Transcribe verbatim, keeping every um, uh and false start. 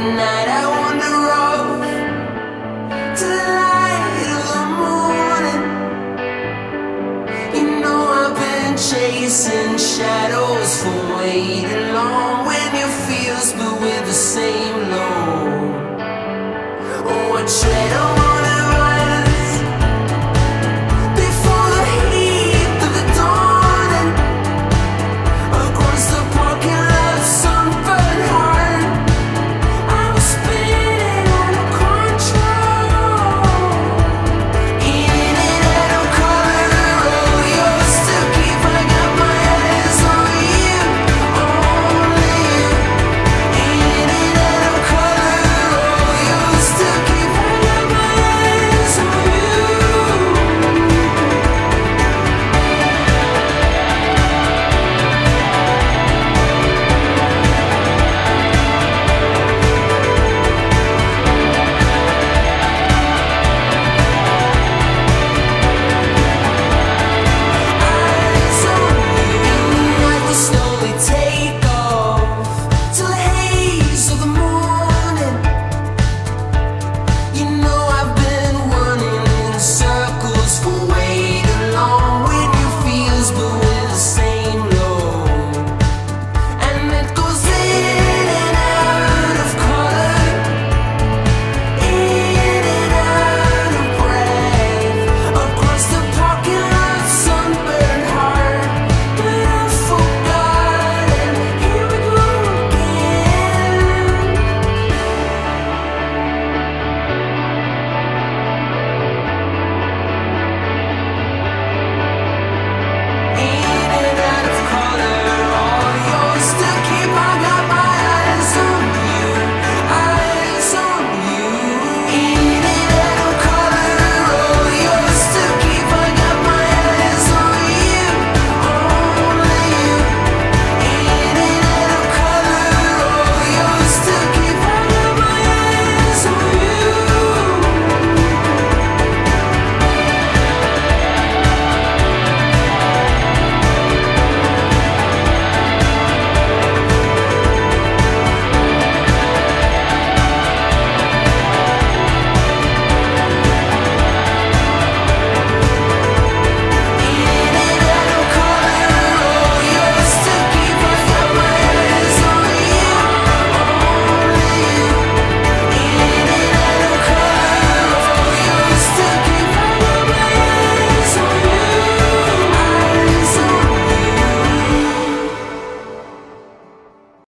night I wander off to the light of the morning. You know I've been chasing shadows for way too long. When you feel split with the same load, oh, I tread on